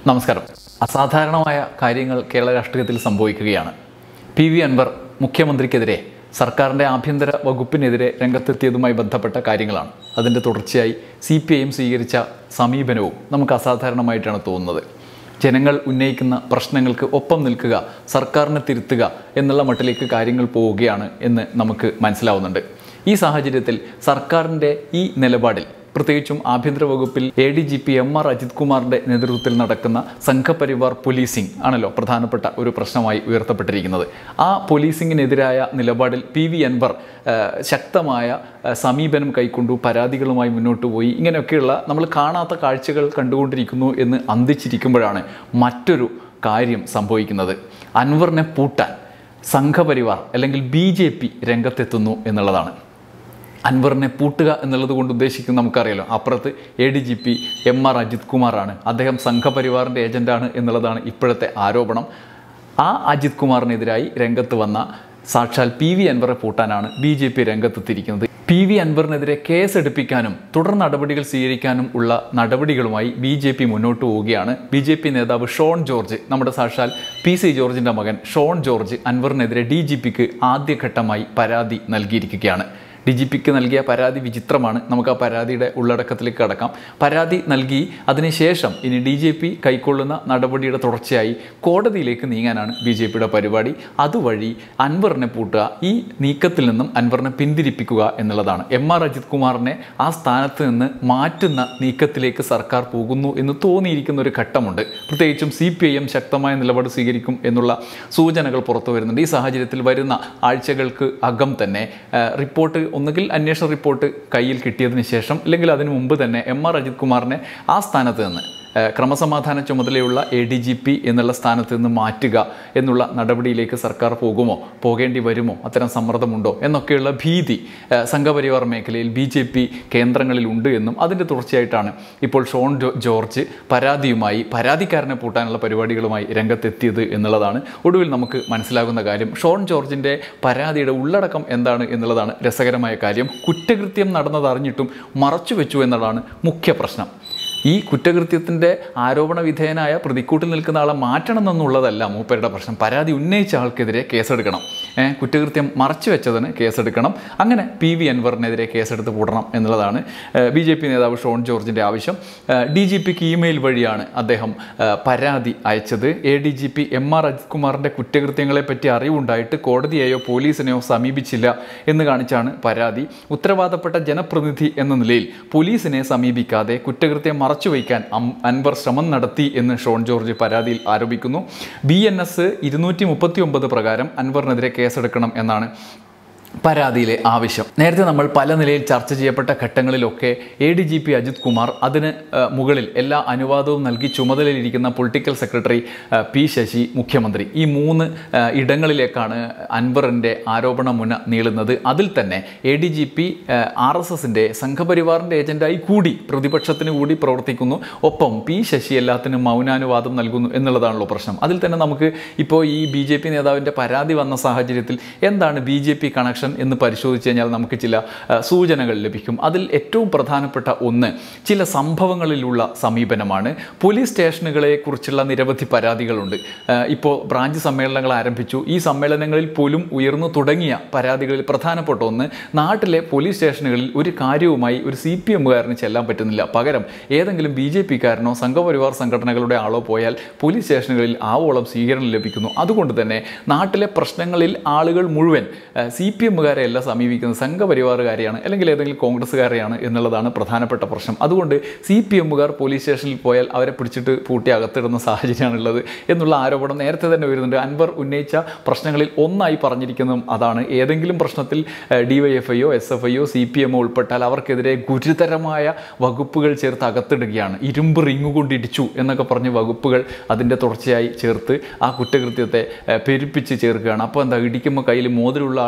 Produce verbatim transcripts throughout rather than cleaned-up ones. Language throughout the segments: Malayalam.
നമസ്കാരം. അസാധാരണമായ കാര്യങ്ങൾ കേരള രാഷ്ട്രീയത്തിൽ സംഭവിക്കുകയാണ്. പി വി അൻവർ മുഖ്യമന്ത്രിക്കെതിരെ സർക്കാരിൻ്റെ ആഭ്യന്തര വകുപ്പിനെതിരെ രംഗത്തെത്തിയതുമായി ബന്ധപ്പെട്ട കാര്യങ്ങളാണ്. അതിൻ്റെ തുടർച്ചയായി സി പി ഐ എം സ്വീകരിച്ച സമീപനവും നമുക്ക് അസാധാരണമായിട്ടാണ് തോന്നുന്നത്. ജനങ്ങൾ ഉന്നയിക്കുന്ന പ്രശ്നങ്ങൾക്ക് ഒപ്പം നിൽക്കുക, സർക്കാരിനെ തിരുത്തുക എന്നുള്ള മട്ടിലേക്ക് കാര്യങ്ങൾ പോവുകയാണ് എന്ന് നമുക്ക് മനസ്സിലാവുന്നുണ്ട്. ഈ സാഹചര്യത്തിൽ സർക്കാരിൻ്റെ ഈ നിലപാടിൽ പ്രത്യേകിച്ചും ആഭ്യന്തര വകുപ്പിൽ A D G P M R Ajith കുമാറിൻ്റെ നേതൃത്വത്തിൽ നടക്കുന്ന സംഘപരിവാർ പോലീസിംഗ് ആണല്ലോ പ്രധാനപ്പെട്ട ഒരു പ്രശ്നമായി ഉയർത്തപ്പെട്ടിരിക്കുന്നത്. ആ പോലീസിങ്ങിനെതിരായ നിലപാടിൽ പി വി അൻവർ ശക്തമായ സമീപനം കൈക്കൊണ്ടു, പരാതികളുമായി മുന്നോട്ട് പോയി. ഇങ്ങനെയൊക്കെയുള്ള നമ്മൾ കാണാത്ത കാഴ്ചകൾ കണ്ടുകൊണ്ടിരിക്കുന്നു എന്ന് അന്തിച്ചിരിക്കുമ്പോഴാണ് മറ്റൊരു കാര്യം സംഭവിക്കുന്നത്. അൻവറിനെ പൂട്ടാൻ സംഘപരിവാർ അല്ലെങ്കിൽ ബി ജെ പി രംഗത്തെത്തുന്നു എന്നുള്ളതാണ്. അൻവറിനെ പൂട്ടുക എന്നുള്ളത് കൊണ്ട് ഉദ്ദേശിക്കുന്നത് നമുക്കറിയാലോ. അപ്പുറത്ത് A D G P M R Ajith കുമാറാണ്, അദ്ദേഹം സംഘപരിവാറിൻ്റെ ഏജൻ്റാണ് എന്നുള്ളതാണ് ഇപ്പോഴത്തെ ആരോപണം. ആ അജിത് കുമാറിനെതിരായി രംഗത്ത് വന്ന സാക്ഷാൽ പി വി അൻവറെ പൂട്ടാനാണ് ബി ജെ പി രംഗത്തെത്തിയിരിക്കുന്നത്. പി വി അൻവറിനെതിരെ കേസെടുപ്പിക്കാനും തുടർ നടപടികൾ സ്വീകരിക്കാനും ഉള്ള നടപടികളുമായി ബി ജെ പി മുന്നോട്ട് പോവുകയാണ്. ബി ജെ പി നേതാവ് ഷോൺ ജോർജ്, നമ്മുടെ സാക്ഷാൽ പി സി ജോർജിൻ്റെ മകൻ ഷോൺ ജോർജ് അൻവറിനെതിരെ ഡി ജി പിക്ക് ആദ്യഘട്ടമായി പരാതി നൽകിയിരിക്കുകയാണ്. ഡി ജി പിക്ക് നൽകിയ പരാതി വിചിത്രമാണ്. നമുക്ക് ആ പരാതിയുടെ ഉള്ളടക്കത്തിലേക്ക് കടക്കാം. പരാതി നൽകി അതിനുശേഷം ഇനി ഡി ജി പി കൈക്കൊള്ളുന്ന നടപടിയുടെ തുടർച്ചയായി കോടതിയിലേക്ക് നീങ്ങാനാണ് ബി ജെ പിയുടെ പരിപാടി. അതുവഴി അൻവറിനെ പൂട്ടുക, ഈ നീക്കത്തിൽ നിന്നും അൻവറിനെ പിന്തിരിപ്പിക്കുക എന്നുള്ളതാണ്. എം ആർ അജിത് കുമാറിനെ ആ സ്ഥാനത്ത് നിന്ന് മാറ്റുന്ന നീക്കത്തിലേക്ക് സർക്കാർ പോകുന്നു എന്ന് തോന്നിയിരിക്കുന്ന ഒരു ഘട്ടമുണ്ട്. പ്രത്യേകിച്ചും സി പി ഐ എം ശക്തമായ നിലപാട് സ്വീകരിക്കും എന്നുള്ള സൂചനകൾ പുറത്തു വരുന്നുണ്ട്. ഈ സാഹചര്യത്തിൽ വരുന്ന ആഴ്ചകൾക്ക് അകം തന്നെ റിപ്പോർട്ട്, ഒന്നുകിൽ അന്വേഷണ റിപ്പോർട്ട് കയ്യിൽ കിട്ടിയതിന് ശേഷം അല്ലെങ്കിൽ അതിനു മുമ്പ് തന്നെ എം ആർ അജിത് കുമാറിനെ ആ സ്ഥാനത്ത് നിന്ന് ക്രമസമാധാന ചുമതലയുള്ള എ ഡി ജി പി എന്നുള്ള സ്ഥാനത്ത് നിന്ന് മാറ്റുക എന്നുള്ള നടപടിയിലേക്ക് സർക്കാർ പോകുമോ, പോകേണ്ടി വരുമോ, അത്തരം സമ്മർദ്ദമുണ്ടോ എന്നൊക്കെയുള്ള ഭീതി സംഘപരിവാർ മേഖലയിൽ ബി ജെ പി കേന്ദ്രങ്ങളിൽ ഉണ്ട് എന്നും അതിൻ്റെ തുടർച്ചയായിട്ടാണ് ഇപ്പോൾ ഷോൺ ജോർജ് പരാതിയുമായി, പരാതിക്കാരനെ പൂട്ടാനുള്ള പരിപാടികളുമായി രംഗത്തെത്തിയത് എന്നുള്ളതാണ് ഒടുവിൽ നമുക്ക് മനസ്സിലാകുന്ന കാര്യം. ഷോൺ ജോർജിൻ്റെ പരാതിയുടെ ഉള്ളടക്കം എന്താണ് എന്നുള്ളതാണ് രസകരമായ കാര്യം. കുറ്റകൃത്യം നടന്നതറിഞ്ഞിട്ടും മറച്ചു വെച്ചു എന്നതാണ് മുഖ്യ പ്രശ്നം. ഈ കുറ്റകൃത്യത്തിൻ്റെ ആരോപണ വിധേയനായ പ്രതിക്കൂട്ടിൽ നിൽക്കുന്ന ആളെ മാറ്റണം എന്നുള്ളതല്ല മൂപ്പരുടെ പ്രശ്നം. പരാതി ഉന്നയിച്ച ആൾക്കെതിരെ കേസെടുക്കണം, കുറ്റകൃത്യം മറച്ചു വെച്ചതിന് കേസെടുക്കണം. അങ്ങനെ പി വി അൻവറിനെതിരെ കേസെടുത്ത് പൂട്ടണം എന്നുള്ളതാണ് ബി ജെ പി നേതാവ് ഷോൺ ജോർജിൻ്റെ ആവശ്യം. ഡി ജി പിക്ക് ഇമെയിൽ വഴിയാണ് അദ്ദേഹം പരാതി അയച്ചത്. A D G P M R Ajith കുമാറിൻ്റെ കുറ്റകൃത്യങ്ങളെപ്പറ്റി അറിവുണ്ടായിട്ട് കോടതിയെയോ പോലീസിനെയോ സമീപിച്ചില്ല എന്ന് കാണിച്ചാണ് പരാതി. ഉത്തരവാദപ്പെട്ട ജനപ്രതിനിധി എന്ന നിലയിൽ പോലീസിനെ സമീപിക്കാതെ കുറ്റകൃത്യം മറച്ചുവയ്ക്കാൻ അൻവർ ശ്രമം നടത്തി എന്ന് ഷോൺ ജോർജ് പരാതിയിൽ ആരോപിക്കുന്നു. ബി എൻ എസ് ഇരുന്നൂറ്റി മുപ്പത്തി ഒമ്പത് പ്രകാരം അൻവറിനെതിരെ കേസെടുക്കണം എന്നാണ് പരാതിയിലെ ആവശ്യം. നേരത്തെ നമ്മൾ പല നിലയിൽ ചർച്ച ചെയ്യപ്പെട്ട ഘട്ടങ്ങളിലൊക്കെ A D G P Ajith Kumar, അതിന് മുകളിൽ എല്ലാ അനുവാദവും നൽകി ചുമതലയിലിരിക്കുന്ന പൊളിറ്റിക്കൽ സെക്രട്ടറി പി ശശി, മുഖ്യമന്ത്രി, ഈ മൂന്ന് ഇടങ്ങളിലേക്കാണ് അൻവറിൻ്റെ ആരോപണ മുന നീളുന്നത്. അതിൽ തന്നെ A D G P R S എസിൻ്റെ സംഘപരിവാറിൻ്റെ ഏജൻ്റായി കൂടി പ്രതിപക്ഷത്തിന് കൂടി പ്രവർത്തിക്കുന്നു. ഒപ്പം പി ശശി എല്ലാത്തിനും മൗനാനുവാദം നൽകുന്നു എന്നുള്ളതാണല്ലോ പ്രശ്നം. അതിൽ തന്നെ നമുക്ക് ഇപ്പോൾ ഈ ബി ജെ പി നേതാവിൻ്റെ പരാതി വന്ന സാഹചര്യത്തിൽ എന്താണ് ബി ജെ പി കണക്ഷൻ എന്ന് പരിശോധിച്ച് കഴിഞ്ഞാൽ നമുക്ക് ചില സൂചനകൾ ലഭിക്കും. അതിൽ ഏറ്റവും പ്രധാനപ്പെട്ട ഒന്ന് ചില സംഭവങ്ങളിലുള്ള സമീപനമാണ്. പോലീസ് സ്റ്റേഷനുകളെ കുറിച്ചുള്ള നിരവധി പരാതികളുണ്ട്. ഇപ്പോൾ ബ്രാഞ്ച് സമ്മേളനങ്ങൾ ആരംഭിച്ചു. ഈ സമ്മേളനങ്ങളിൽ പോലും ഉയർന്നു തുടങ്ങിയ പരാതികളിൽ പ്രധാനപ്പെട്ട ഒന്ന്, നാട്ടിലെ പോലീസ് സ്റ്റേഷനുകളിൽ ഒരു കാര്യവുമായി ഒരു സി പി എമ്മുകാരന് ചെല്ലാൻ പറ്റുന്നില്ല. പകരം ഏതെങ്കിലും ബി ജെ പിക്കാരനോ സംഘപരിവാർ സംഘടനകളുടെ ആളോ പോയാൽ പോലീസ് സ്റ്റേഷനുകളിൽ ആവോളം സ്വീകരണം ലഭിക്കുന്നു. അതുകൊണ്ട് തന്നെ നാട്ടിലെ പ്രശ്നങ്ങളിൽ ആളുകൾ മുഴുവൻ സി പി എമ്മുകാരെ അല്ല സമീപിക്കുന്നത്, സംഘപരിവാറുകാരെയാണ് അല്ലെങ്കിൽ ഏതെങ്കിലും കോൺഗ്രസ്സുകാരെയാണ് എന്നുള്ളതാണ് പ്രധാനപ്പെട്ട പ്രശ്നം. അതുകൊണ്ട് സി പി എമ്മുകാർ പോലീസ് സ്റ്റേഷനിൽ പോയാൽ അവരെ പിടിച്ചിട്ട് പൂട്ടി അകത്തിടുന്ന സാഹചര്യമാണുള്ളത് എന്നുള്ള ആരോപണം നേരത്തെ തന്നെ വരുന്നുണ്ട്. അൻവർ ഉന്നയിച്ച പ്രശ്നങ്ങളിൽ ഒന്നായി പറഞ്ഞിരിക്കുന്നതും അതാണ്. ഏതെങ്കിലും പ്രശ്നത്തിൽ ഡി വൈ എഫ് ഐയോ എസ് എഫ് ഐയോ സി പി എമ്മോ ഉൾപ്പെട്ടാൽ അവർക്കെതിരെ ഗുരുതരമായ വകുപ്പുകൾ ചേർത്ത് അകത്തിടുകയാണ്. ഇരുമ്പ് റിങ്ങ് കൊണ്ടിടിച്ചു എന്നൊക്കെ പറഞ്ഞ് വകുപ്പുകൾ അതിൻ്റെ തുടർച്ചയായി ചേർത്ത് ആ കുറ്റകൃത്യത്തെ പെരുപ്പിച്ച് ചേർക്കുകയാണ്. അപ്പോൾ എന്താ, ഇടിക്കുമ്പോൾ കയ്യിൽ മോതിരമുള്ള ആളുടെ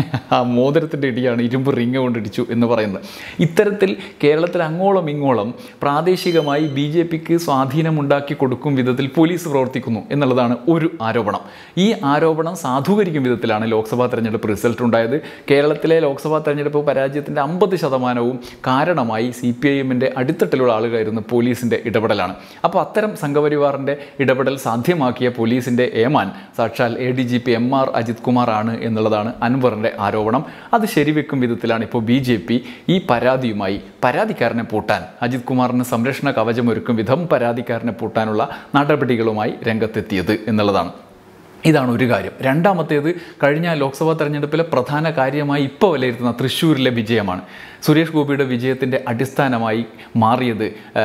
ആ മോതിരത്തിൻ്റെ ഇടിയാണ് ഇരുമ്പ് റിങ് കൊണ്ടിടിച്ചു എന്ന് പറയുന്നത്. ഇത്തരത്തിൽ കേരളത്തിൽ അങ്ങോളം ഇങ്ങോളം പ്രാദേശികമായി ബി ജെ പിക്ക് സ്വാധീനമുണ്ടാക്കി കൊടുക്കും വിധത്തിൽ പോലീസ് പ്രവർത്തിക്കുന്നു എന്നുള്ളതാണ് ഒരു ആരോപണം. ഈ ആരോപണം സാധൂകരിക്കും വിധത്തിലാണ് ലോക്സഭാ തെരഞ്ഞെടുപ്പ് റിസൾട്ട് ഉണ്ടായത്. കേരളത്തിലെ ലോക്സഭാ തെരഞ്ഞെടുപ്പ് പരാജയത്തിൻ്റെ അമ്പത് ശതമാനവും കാരണമായി സി പി ഐ എമ്മിൻ്റെ അടിത്തട്ടിലുള്ള ആളുകളായിരുന്നു പോലീസിൻ്റെ ഇടപെടലാണ്. അപ്പോൾ അത്തരം സംഘപരിവാറിൻ്റെ ഇടപെടൽ സാധ്യമാക്കിയ പോലീസിൻ്റെ ഏമാൻ സാക്ഷാൽ A D G P M R Ajith Kumar ആണ് എന്നുള്ളതാണ് അൻവറിൻ്റെ ആരോപണം. അത് ശരിവെക്കും വിധത്തിലാണ് ഇപ്പോൾ ബി ജെ പി ഈ പരാതിയുമായി പരാതിക്കാരനെ പൂട്ടാൻ, അജിത് കുമാറിന് സംരക്ഷണ കവചമൊരുക്കും വിധം പരാതിക്കാരനെ പൂട്ടാനുള്ള നടപടികളുമായി രംഗത്തെത്തിയത് എന്നുള്ളതാണ്. ഇതാണ് ഒരു കാര്യം. രണ്ടാമത്തേത്, കഴിഞ്ഞ ലോക്സഭാ തെരഞ്ഞെടുപ്പിലെ പ്രധാന കാര്യമായി ഇപ്പോൾ വിലയിരുത്തുന്ന തൃശ്ശൂരിലെ വിജയമാണ്. സുരേഷ് ഗോപിയുടെ വിജയത്തിൻ്റെ അടിസ്ഥാനമായി മാറിയത്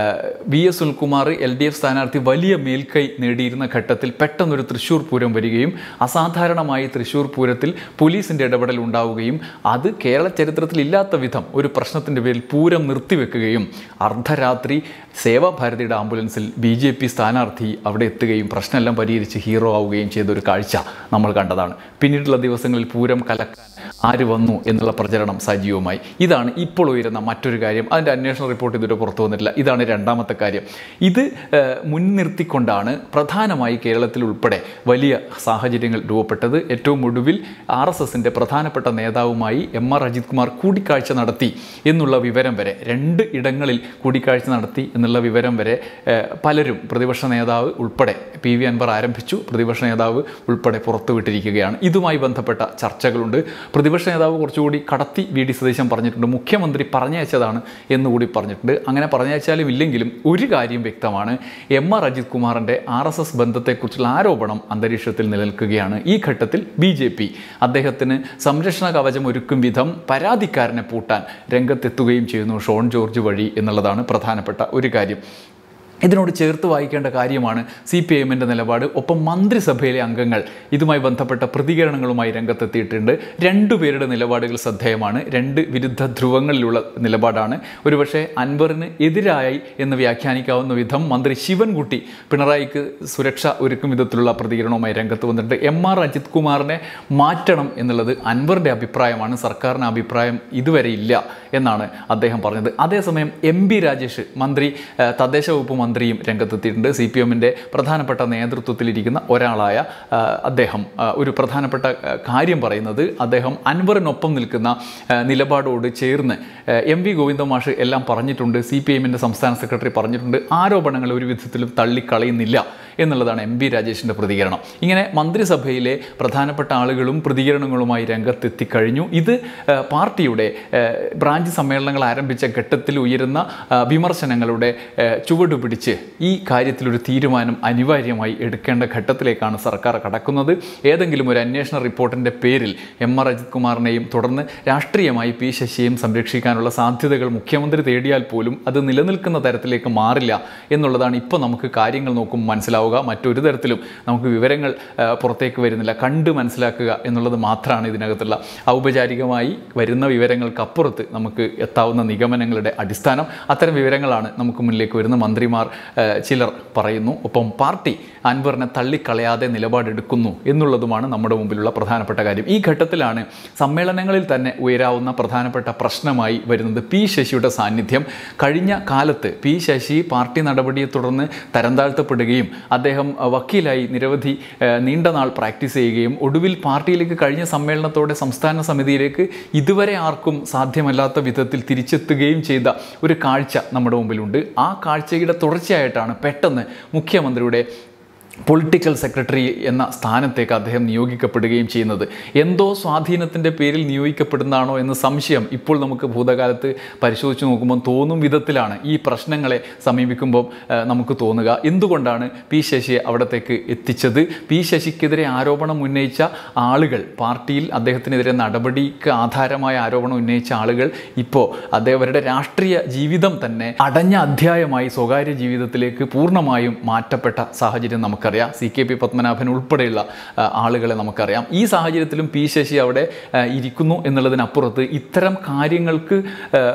V S Sunilkumar L D F സ്ഥാനാർത്ഥി വലിയ മേൽക്കൈ നേടിയിരുന്ന ഘട്ടത്തിൽ പെട്ടെന്നൊരു തൃശ്ശൂർ പൂരം വരികയും അസാധാരണമായി തൃശ്ശൂർ പൂരത്തിൽ പോലീസിൻ്റെ ഇടപെടൽ ഉണ്ടാവുകയും അത് കേരള ചരിത്രത്തിൽ ഇല്ലാത്ത വിധം ഒരു പ്രശ്നത്തിൻ്റെ പേരിൽ പൂരം നിർത്തിവെക്കുകയും അർദ്ധരാത്രി സേവാഭാരതിയുടെ ആംബുലൻസിൽ ബി ജെ പി സ്ഥാനാർത്ഥി അവിടെ എത്തുകയും പ്രശ്നമെല്ലാം പരിഹരിച്ച് ഹീറോ ആവുകയും ചെയ്തൊരു കാഴ്ച നമ്മൾ കണ്ടതാണ്. പിന്നീടുള്ള ദിവസങ്ങളിൽ പൂരം കലക്കാൻ ആര് വന്നു എന്നുള്ള പ്രചരണം സജീവമായി. ഇതാണ് ഇപ്പോൾ ഉയരുന്ന മറ്റൊരു കാര്യം. അതിൻ്റെ അന്വേഷണ റിപ്പോർട്ട് ഇതുവരെ പുറത്തു വന്നിട്ടില്ല. ഇതാണ് രണ്ടാമത്തെ കാര്യം. ഇത് മുൻനിർത്തിക്കൊണ്ടാണ് പ്രധാനമായി കേരളത്തിൽ ഉൾപ്പെടെ വലിയ സാഹചര്യങ്ങൾ രൂപപ്പെട്ടത്. ഏറ്റവും ഒടുവിൽ ആർ എസ് എസിൻ്റെ പ്രധാനപ്പെട്ട നേതാവുമായി എം ആർ അജിത് കുമാർ കൂടിക്കാഴ്ച നടത്തി എന്നുള്ള വിവരം വരെ, രണ്ട് ഇടങ്ങളിൽ കൂടിക്കാഴ്ച നടത്തി എന്നുള്ള വിവരം വരെ പലരും, പ്രതിപക്ഷ നേതാവ് ഉൾപ്പെടെ, പി വി അൻവർ ആരംഭിച്ചു, പ്രതിപക്ഷ നേതാവ് ഉൾപ്പെടെ പുറത്തുവിട്ടിരിക്കുകയാണ്. ഇതുമായി ബന്ധപ്പെട്ട ചർച്ചകളുണ്ട്. പ്രതിപക്ഷ നേതാവ് കുറച്ചുകൂടി കടത്തി വി ഡി സതീശൻ പറഞ്ഞിട്ടുണ്ട്, മുഖ്യമന്ത്രി പറഞ്ഞയച്ചതാണ് എന്നുകൂടി പറഞ്ഞിട്ടുണ്ട്. അങ്ങനെ പറഞ്ഞയച്ചാലും ഇല്ലെങ്കിലും ഒരു കാര്യം വ്യക്തമാണ്, എം ആർ അജിത് കുമാറിൻ്റെ ആർ എസ് എസ് ബന്ധത്തെക്കുറിച്ചുള്ള ആരോപണം അന്തരീക്ഷത്തിൽ നിലനിൽക്കുകയാണ്. ഈ ഘട്ടത്തിൽ ബി ജെ പി അദ്ദേഹത്തിന് സംരക്ഷണ കവചം ഒരുക്കും വിധം പരാതിക്കാരനെ പൂട്ടാൻ രംഗത്തെത്തുകയും ചെയ്യുന്നു, ഷോൺ ജോർജ് വഴി എന്നുള്ളതാണ് പ്രധാനപ്പെട്ട ഒരു കാര്യം. ഇതിനോട് ചേർത്ത് വായിക്കേണ്ട കാര്യമാണ് സി പി ഐ എമ്മിൻ്റെ നിലപാട്. ഒപ്പം മന്ത്രിസഭയിലെ അംഗങ്ങൾ ഇതുമായി ബന്ധപ്പെട്ട പ്രതികരണങ്ങളുമായി രംഗത്തെത്തിയിട്ടുണ്ട്. രണ്ടുപേരുടെ നിലപാടുകൾ ശ്രദ്ധേയമാണ്. രണ്ട് വിരുദ്ധ ധ്രുവങ്ങളിലുള്ള നിലപാടാണ്. ഒരുപക്ഷെ അൻവറിന് എതിരായി എന്ന് വ്യാഖ്യാനിക്കാവുന്ന വിധം മന്ത്രി ശിവൻകുട്ടി പിണറായിക്ക് സുരക്ഷ ഒരുക്കും വിധത്തിലുള്ള പ്രതികരണവുമായി രംഗത്ത് വന്നിട്ടുണ്ട്. എം ആർ അജിത് കുമാറിനെ മാറ്റണം എന്നുള്ളത് അൻവറിൻ്റെ അഭിപ്രായമാണ്, സർക്കാരിന് അഭിപ്രായം ഇതുവരെ ഇല്ല എന്നാണ് അദ്ദേഹം പറഞ്ഞത്. അതേസമയം എം ബി രാജേഷ്, മന്ത്രി തദ്ദേശ വകുപ്പ് മന്ത്രിയും രംഗത്തെത്തിയിട്ടുണ്ട്. സി പി എമ്മിൻ്റെ പ്രധാനപ്പെട്ട നേതൃത്വത്തിലിരിക്കുന്ന ഒരാളായ അദ്ദേഹം ഒരു പ്രധാനപ്പെട്ട കാര്യം പറയുന്നത്, അദ്ദേഹം അൻവറിനൊപ്പം നിൽക്കുന്ന നിലപാടോട് ചേർന്ന് എം വി ഗോവിന്ദ മാഷ് എല്ലാം പറഞ്ഞിട്ടുണ്ട്, സി പി എമ്മിൻ്റെ സംസ്ഥാന സെക്രട്ടറി പറഞ്ഞിട്ടുണ്ട്, ആരോപണങ്ങൾ ഒരു വിധത്തിലും തള്ളിക്കളയുന്നില്ല എന്നുള്ളതാണ് എം ബി രാജേഷിൻ്റെ പ്രതികരണം. ഇങ്ങനെ മന്ത്രിസഭയിലെ പ്രധാനപ്പെട്ട ആളുകളും പ്രതികരണങ്ങളുമായി രംഗത്തെത്തിക്കഴിഞ്ഞു. ഇത് പാർട്ടിയുടെ ബ്രാഞ്ച് സമ്മേളനങ്ങൾ ആരംഭിച്ച ഘട്ടത്തിൽ ഉയരുന്ന വിമർശനങ്ങളുടെ ചുവട് പിടിച്ച് ഈ കാര്യത്തിലൊരു തീരുമാനം അനിവാര്യമായി എടുക്കേണ്ട ഘട്ടത്തിലേക്കാണ് സർക്കാർ കടക്കുന്നത്. ഏതെങ്കിലും ഒരു അന്വേഷണ റിപ്പോർട്ടിൻ്റെ പേരിൽ എം ആർ അജിത് കുമാറിനെയും തുടർന്ന് രാഷ്ട്രീയമായി പി ശശിയെയും സംരക്ഷിക്കാനുള്ള സാധ്യതകൾ മുഖ്യമന്ത്രി തേടിയാൽ പോലും അത് നിലനിൽക്കുന്ന തരത്തിലേക്ക് മാറില്ല എന്നുള്ളതാണ് ഇപ്പോൾ നമുക്ക് കാര്യങ്ങൾ നോക്കുമ്പോൾ മനസ്സിലാവുക. മറ്റൊരു തരത്തിലും നമുക്ക് വിവരങ്ങൾ പുറത്തേക്ക് വരുന്നില്ല, കണ്ട് മനസ്സിലാക്കുക എന്നുള്ളത് മാത്രമാണ് ഇതിനകത്തുള്ള ഔപചാരികമായി വരുന്ന വിവരങ്ങൾക്കപ്പുറത്ത് നമുക്ക് എത്താവുന്ന നിഗമനങ്ങളുടെ അടിസ്ഥാനം. അത്തരം വിവരങ്ങളാണ് നമുക്ക് മുന്നിലേക്ക് വരുന്ന മന്ത്രിമാർ ചിലർ പറയുന്നു. ഒപ്പം പാർട്ടി അൻവറിനെ തള്ളിക്കളയാതെ നിലപാടെടുക്കുന്നു എന്നുള്ളതുമാണ് നമ്മുടെ മുമ്പിലുള്ള പ്രധാനപ്പെട്ട കാര്യം. ഈ ഘട്ടത്തിലാണ് സമ്മേളനങ്ങളിൽ തന്നെ ഉയരാവുന്ന പ്രധാനപ്പെട്ട പ്രശ്നമായി വരുന്നത് പി ശശിയുടെ സാന്നിധ്യം. കഴിഞ്ഞ കാലത്ത് പി ശശി പാർട്ടി നടപടിയെ തുടർന്ന് തരം താഴ്ത്തപ്പെടുകയും അദ്ദേഹം വക്കീലായി നിരവധി നീണ്ട നാൾ പ്രാക്ടീസ് ചെയ്യുകയും ഒടുവിൽ പാർട്ടിയിലേക്ക് കഴിഞ്ഞ സമ്മേളനത്തോടെ സംസ്ഥാന സമിതിയിലേക്ക് ഇതുവരെ ആർക്കും സാധ്യമല്ലാത്ത വിധത്തിൽ തിരിച്ചെത്തുകയും ചെയ്ത ഒരു കാഴ്ച നമ്മുടെ മുമ്പിലുണ്ട്. ആ കാഴ്ചയുടെ തുടർച്ചയായിട്ടാണ് പെട്ടെന്ന് മുഖ്യമന്ത്രിയുടെ പൊളിറ്റിക്കൽ സെക്രട്ടറി എന്ന സ്ഥാനത്തേക്ക് അദ്ദേഹം നിയോഗിക്കപ്പെടുകയും ചെയ്യുന്നത്. എന്തോ സ്വാധീനത്തിൻ്റെ പേരിൽ നിയോഗിക്കപ്പെടുന്നതാണോ എന്ന് സംശയം ഇപ്പോൾ നമുക്ക് ഭൂതകാലത്ത് പരിശോധിച്ച് നോക്കുമ്പോൾ തോന്നും വിധത്തിലാണ് ഈ പ്രശ്നങ്ങളെ സമീപിക്കുമ്പോൾ നമുക്ക് തോന്നുക. എന്തുകൊണ്ടാണ് പി ശശിയെ അവിടത്തേക്ക് എത്തിച്ചത്? പി ശശിക്കെതിരെ ആരോപണം ഉന്നയിച്ച ആളുകൾ, പാർട്ടിയിൽ അദ്ദേഹത്തിനെതിരെ നടപടിക്ക് ആധാരമായ ആരോപണം ഉന്നയിച്ച ആളുകൾ ഇപ്പോൾ അദ്ദേഹവരുടെ രാഷ്ട്രീയ ജീവിതം തന്നെ അടഞ്ഞ അധ്യായമായി സ്വകാര്യ ജീവിതത്തിലേക്ക് പൂർണ്ണമായും മാറ്റപ്പെട്ട സാഹചര്യം നമുക്കറിയാം. സി കെ പി പത്മനാഭൻ ഉൾപ്പെടെയുള്ള ആളുകളെ നമുക്കറിയാം. ഈ സാഹചര്യത്തിലും പി ശശി അവിടെ ഇരിക്കുന്നു എന്നുള്ളതിനപ്പുറത്ത് ഇത്തരം കാര്യങ്ങൾക്ക്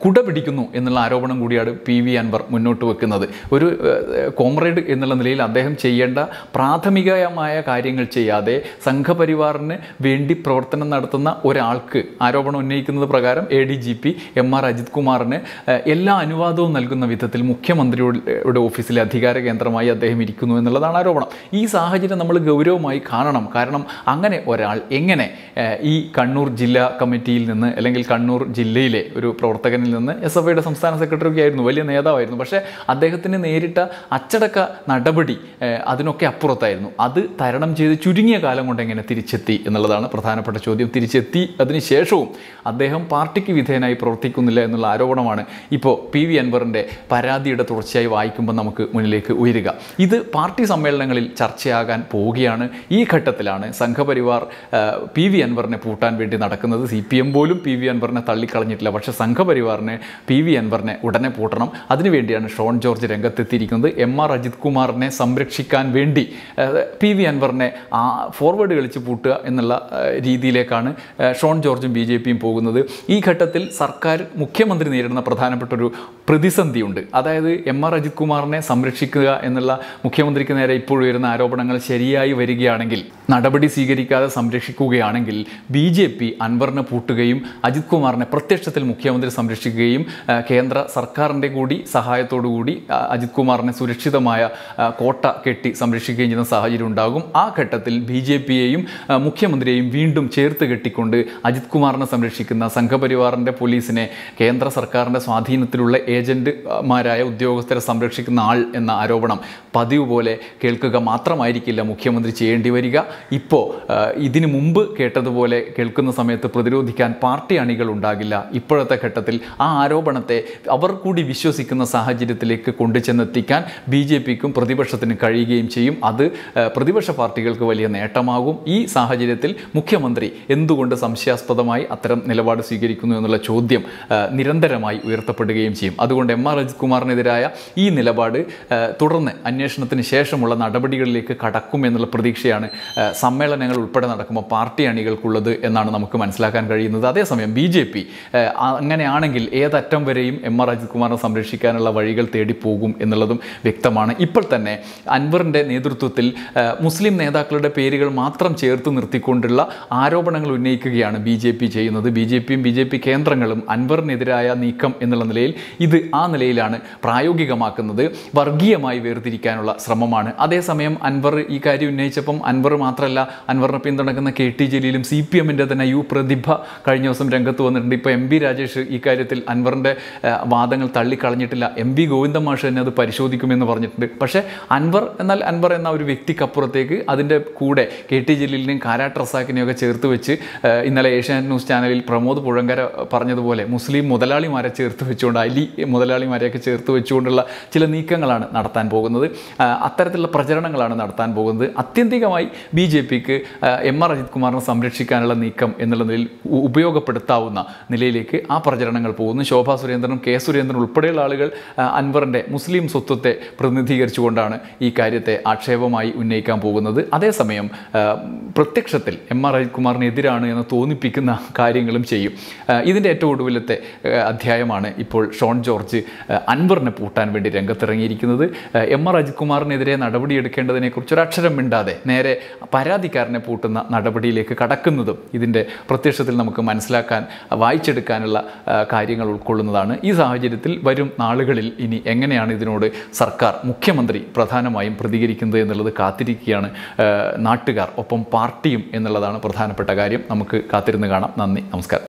കുട പിടിക്കുന്നു എന്നുള്ള ആരോപണം കൂടിയാണ് പി വി അൻവർ മുന്നോട്ട് വെക്കുന്നത്. ഒരു കോമ്രേഡ് എന്നുള്ള നിലയിൽ അദ്ദേഹം ചെയ്യേണ്ട പ്രാഥമികമായ കാര്യങ്ങൾ ചെയ്യാതെ സംഘപരിവാറിന് വേണ്ടി പ്രവർത്തനം നടത്തുന്ന ഒരാൾക്ക് ആരോപണം ഉന്നയിക്കുന്നത് പ്രകാരം A D G P M R Ajith കുമാറിന് എല്ലാ അനുവാദവും നൽകുന്ന വിധത്തിൽ മുഖ്യമന്ത്രിയുടെ ഓഫീസിലെ അധികാര കേന്ദ്രമായി അദ്ദേഹം ഇരിക്കുന്നു എന്നുള്ളതാണ് ആരോപണം. ഈ സാഹചര്യം നമ്മൾ ഗൗരവമായി കാണണം. കാരണം അങ്ങനെ ഒരാൾ എങ്ങനെ ഈ കണ്ണൂർ ജില്ലാ കമ്മിറ്റിയിൽ നിന്ന് അല്ലെങ്കിൽ കണ്ണൂർ ജില്ലയിലെ ഒരു പ്രവർത്തകനിൽ നിന്ന് എസ് എഫ് ഐയുടെ സംസ്ഥാന സെക്രട്ടറി ഒക്കെ ആയിരുന്നു, വലിയ നേതാവായിരുന്നു. പക്ഷേ അദ്ദേഹത്തിന് നേരിട്ട അച്ചടക്ക നടപടി അതിനൊക്കെ അപ്പുറത്തായിരുന്നു. അത് തരണം ചെയ്ത് ചുരുങ്ങിയ കാലം കൊണ്ട് എങ്ങനെ തിരിച്ചെത്തി എന്നുള്ളതാണ് പ്രധാനപ്പെട്ട ചോദ്യം. തിരിച്ചെത്തി അതിന് ശേഷവും അദ്ദേഹം പാർട്ടിക്ക് വിധേയനായി പ്രവർത്തിക്കുന്നില്ല എന്നുള്ള ആരോപണമാണ് ഇപ്പോൾ പി വി അൻവറിൻ്റെ പരാതിയുടെ തുടർച്ചയായി വായിക്കുമ്പോൾ നമുക്ക് മുന്നിലേക്ക് ഉയരുക. ഇത് പാർട്ടി സമ്മേളനങ്ങളിൽ ചർച്ചയാകാൻ പോവുകയാണ്. ഈ ഘട്ടത്തിലാണ് സംഘപരിവാർ പി വി അൻവറിനെ പൂട്ടാൻ വേണ്ടി നടക്കുന്നത്. സി പി എം പോലും പി വി അൻവറിനെ തള്ളിക്കളഞ്ഞിട്ടില്ല. പക്ഷേ സംഘപരിവാറിനെ പി വി അൻവറിനെ ഉടനെ പൂട്ടണം. അതിനുവേണ്ടിയാണ് ഷോൺ ജോർജ് രംഗത്തെത്തിയിരിക്കുന്നത്. എം ആർ അജിത് കുമാറിനെ സംരക്ഷിക്കാൻ വേണ്ടി പി വി അൻവറിനെ ഫോർവേഡ് കളിച്ച് പൂട്ടുക എന്നുള്ള രീതിയിലേക്കാണ് ഷോൺ ജോർജും ബി ജെ പിയും പോകുന്നത്. ഈ ഘട്ടത്തിൽ സർക്കാർ മുഖ്യമന്ത്രി നേരിടുന്ന പ്രധാനപ്പെട്ട ഒരു പ്രതിസന്ധിയുണ്ട്. അതായത് എം ആർ അജിത് കുമാറിനെ സംരക്ഷിക്കുക എന്നുള്ള മുഖ്യമന്ത്രിക്ക് നേരെ ഇപ്പോൾ ഉയരുന്ന ആരോപണങ്ങൾ ശരിയായി വരികയാണെങ്കിൽ, നടപടി സ്വീകരിക്കാതെ സംരക്ഷിക്കുകയാണെങ്കിൽ ബി ജെ പി അൻവറിനെ പൂട്ടുകയും അജിത് കുമാറിനെ പ്രത്യക്ഷത്തിൽ മുഖ്യമന്ത്രി സംരക്ഷിക്കുകയും കേന്ദ്ര സർക്കാരിൻ്റെ കൂടി സഹായത്തോടു കൂടി അജിത് കുമാറിനെ സുരക്ഷിതമായ കോട്ട കെട്ടി സംരക്ഷിക്കുകയും ചെയ്യുന്ന സാഹചര്യം ഉണ്ടാകും. ആ ഘട്ടത്തിൽ ബി ജെ പിയെയും മുഖ്യമന്ത്രിയെയും വീണ്ടും ചേർത്ത് കെട്ടിക്കൊണ്ട് അജിത് കുമാറിനെ സംരക്ഷിക്കുന്ന സംഘപരിവാറിൻ്റെ പോലീസിനെ കേന്ദ്ര സർക്കാരിൻ്റെ സ്വാധീനത്തിലുള്ള ഏജന്റുമാരായ ഉദ്യോഗസ്ഥരെ സംരക്ഷിക്കുന്ന ആൾ എന്ന ആരോപണം പതിവ് പോലെ കേൾക്കുക മാത്രമായിരിക്കില്ല മുഖ്യമന്ത്രി ചെയ്യേണ്ടി വരിക. ഇപ്പോൾ ഇതിനു മുമ്പ് കേട്ടതുപോലെ കേൾക്കുന്ന സമയത്ത് പ്രതിരോധിക്കാൻ പാർട്ടി അണികൾ ഉണ്ടാകില്ല. ഇപ്പോഴത്തെ ഘട്ടത്തിൽ ആ ആരോപണത്തെ അവർ കൂടി വിശ്വസിക്കുന്ന സാഹചര്യത്തിലേക്ക് കൊണ്ടുചെന്നെത്തിക്കാൻ ബി ജെ പിക്കും പ്രതിപക്ഷത്തിന് കഴിയുകയും ചെയ്യും. അത് പ്രതിപക്ഷ പാർട്ടികൾക്ക് വലിയ നേട്ടമാകും. ഈ സാഹചര്യത്തിൽ മുഖ്യമന്ത്രി എന്തുകൊണ്ട് സംശയാസ്പദമായി അത്തരം നിലപാട് സ്വീകരിക്കുന്നു എന്നുള്ള ചോദ്യം നിരന്തരമായി ഉയർത്തപ്പെടുകയും ചെയ്യും. അതുകൊണ്ട് എം ആർ അജിത് കുമാറിനെതിരായ ഈ നിലപാട് തുടർന്ന് അന്വേഷണത്തിന് ശേഷമുള്ള നടപടികളിലേക്ക് കടക്കും എന്നുള്ള പ്രതീക്ഷയാണ് സമ്മേളനങ്ങൾ ഉൾപ്പെടെ നടക്കുമ്പോൾ പാർട്ടി അണികൾക്കുള്ളത് എന്നാണ് നമുക്ക് മനസ്സിലാക്കാൻ കഴിയുന്നത്. അതേസമയം ബി ജെ പി അങ്ങനെയാണെങ്കിൽ ഏതറ്റം വരെയും എം ആർ അജിത് കുമാറിനെ സംരക്ഷിക്കാനുള്ള വഴികൾ തേടിപ്പോകും എന്നുള്ളതും വ്യക്തമാണ്. ഇപ്പോൾ തന്നെ അൻവറിൻ്റെ നേതൃത്വത്തിൽ മുസ്ലിം നേതാക്കളുടെ പേരുകൾ മാത്രം ചേർത്ത് നിർത്തിക്കൊണ്ടുള്ള ആരോപണങ്ങൾ ഉന്നയിക്കുകയാണ് ബി ജെ പി ചെയ്യുന്നത്. ബി ജെ പിയും ബി ജെ പി കേന്ദ്രങ്ങളും അൻവറിനെതിരായ നീക്കം എന്നുള്ള നിലയിൽ ഇത് ആ നിലയിലാണ് പ്രായോഗികമാക്കുന്നത്. വർഗീയമായി വേർതിരിക്കാനുള്ള ശ്രമമാണ്. അതേസമയം അൻവർ ഈ കാര്യം ഉന്നയിച്ചപ്പം അൻവർ മാത്രമല്ല, അൻവറിനെ പിന്തുണക്കുന്ന കെ ടി ജലീലും സി പി എമ്മിൻ്റെ തന്നെ യു പ്രതിഭ കഴിഞ്ഞ ദിവസം രംഗത്ത് വന്നിട്ടുണ്ട്. ഇപ്പോൾ എം ബി രാജേഷ് ഈ കാര്യത്തിൽ അൻവറിൻ്റെ വാദങ്ങൾ തള്ളിക്കളഞ്ഞിട്ടില്ല. എം വി ഗോവിന്ദ മാഷ് തന്നെ അത് പരിശോധിക്കുമെന്ന് പറഞ്ഞിട്ടുണ്ട്. പക്ഷേ അൻവർ എന്നാൽ അൻവർ എന്ന ഒരു വ്യക്തിക്കപ്പുറത്തേക്ക് അതിൻ്റെ കൂടെ കെ ടി ജലീലിനെയും കാരാട്ട് റസാക്കിനെയും ഒക്കെ ചേർത്ത് വെച്ച് ഇന്നലെ ഏഷ്യാനെറ്റ് ന്യൂസ് ചാനലിൽ പ്രമോദ് പുഴങ്കര പറഞ്ഞതുപോലെ മുസ്ലിം മുതലാളിമാരെ ചേർത്ത് വെച്ചുകൊണ്ട്, അലി മുതലാളിമാരെയൊക്കെ ചേർത്ത് വെച്ചുകൊണ്ടുള്ള ചില നീക്കങ്ങളാണ് നടത്താൻ പോകുന്നത്. അത്തരത്തിലുള്ള പ്രചരണങ്ങളാണ് നടത്താൻ പോകുന്നത്. ആത്യന്തികമായി ബി ജെ പിക്ക് എം ആർ അജിത് കുമാറിനെ സംരക്ഷിക്കാനുള്ള നീക്കം എന്നുള്ള നിലയിൽ ഉപയോഗപ്പെടുത്താവുന്ന നിലയിലേക്ക് ആ പ്രചരണങ്ങൾ പോകുന്നു. ശോഭാ സുരേന്ദ്രനും കെ സുരേന്ദ്രനും ഉൾപ്പെടെയുള്ള ആളുകൾ അൻവറിൻ്റെ മുസ്ലിം സ്വത്വത്തെ പ്രതിനിധീകരിച്ചുകൊണ്ടാണ് ഈ കാര്യത്തെ ആക്ഷേപമായി ഉന്നയിക്കാൻ പോകുന്നത്. അതേസമയം പ്രത്യക്ഷത്തിൽ എം ആർ അജിത് കുമാറിനെതിരാണ് എന്ന് തോന്നിപ്പിക്കുന്ന കാര്യങ്ങളും ചെയ്യും. ഇതിൻ്റെ ഏറ്റവും ഒടുവിലത്തെ അധ്യായമാണ് ഇപ്പോൾ ഷോൺ ജോർജ് അൻവറിനെ പൂട്ടാൻ വേണ്ടി രംഗത്തിറങ്ങിയിരിക്കുന്നത്. എം ആർ അജിത് കുമാറിനെതിരെ നടപടിയെടുക്കേണ്ടതിനെക്കുറിച്ച് ഒരക്ഷരം മിണ്ടാതെ നേരെ പരാതിക്കാരനെ പൂട്ടുന്ന നടപടിയിലേക്ക് കടക്കുന്നതും ഇതിൻ്റെ പ്രത്യക്ഷത്തിൽ നമുക്ക് മനസ്സിലാക്കാൻ വായിച്ചെടുക്കാനുള്ള കാര്യങ്ങൾ ഉൾക്കൊള്ളുന്നതാണ്. ഈ സാഹചര്യത്തിൽ വരും നാളുകളിൽ ഇനി എങ്ങനെയാണ് ഇതിനോട് സർക്കാർ, മുഖ്യമന്ത്രി പ്രധാനമായും പ്രതികരിക്കുന്നത് എന്നുള്ളത് കാത്തിരിക്കുകയാണ് നാട്ടുകാർ, ഒപ്പം പാർട്ടിയും എന്നുള്ളതാണ് പ്രധാനപ്പെട്ട കാര്യം. നമുക്ക് കാത്തിരുന്ന് കാണാം. നന്ദി, നമസ്കാരം.